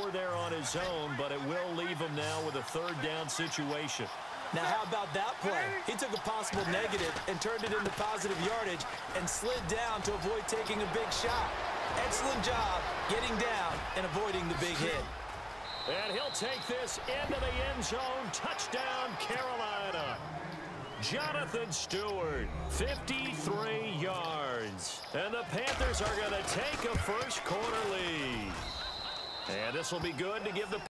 score there on his own, but it will leave him now with a third down situation. Now, how about that play? He took a possible negative and turned it into positive yardage and slid down to avoid taking a big shot. Excellent job getting down and avoiding the big hit. And he'll take this into the end zone. Touchdown, Carolina. Jonathan Stewart, 53 yards. And the Panthers are going to take a first quarter lead. And this will be good to give the